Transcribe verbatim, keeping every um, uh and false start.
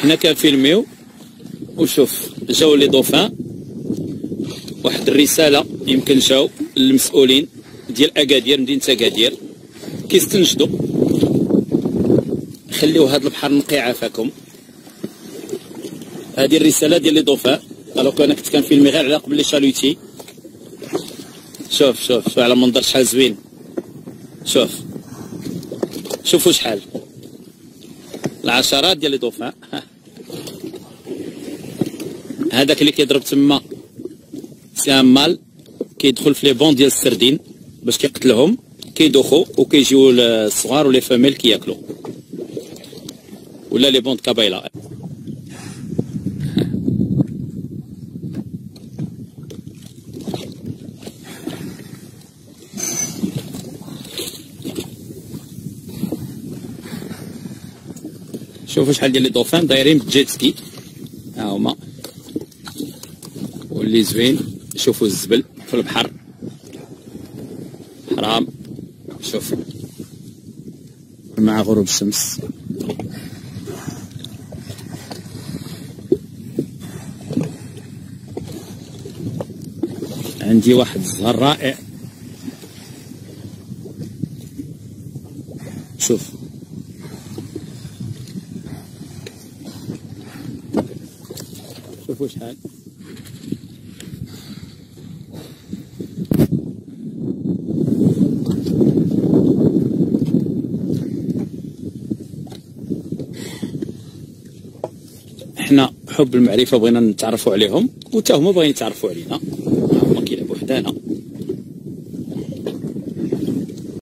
حنا كنفيلميو وشوف جاو لي دوفان واحد الرساله يمكن جاو للمسؤولين ديال اكادير مدينه اكادير كيستنجدوا خليو هذا البحر نقي عافاكم. هذه الرساله ديال لي دوفان الوغ انا كنت كنفيلمي غير على قبل لي شالوتي. شوف شوف شوف على منظر شحال زوين. شوف شوفوا شحال العشرات ديال لي دوفان. هذاك اللي كيضرب تما سي مال كيدخل في لي بون ديال السردين باش كيقتلهم كيدوخو وكيجيو الصغار ولي فاميل كياكلو ولا لي بون كابيلا. شوفوا شحال ديال لي دوفان دايرين بالجيت سكي ها هما واللي زوين. شوفوا الزبل في البحر حرام. شوف مع غروب الشمس عندي واحد الزهر رائع. شوف شوفوا شحال حنا حب المعرفه بغينا نتعرفوا عليهم وتا هما باغيين يتعرفوا علينا. هما كيلعبوا حدانا.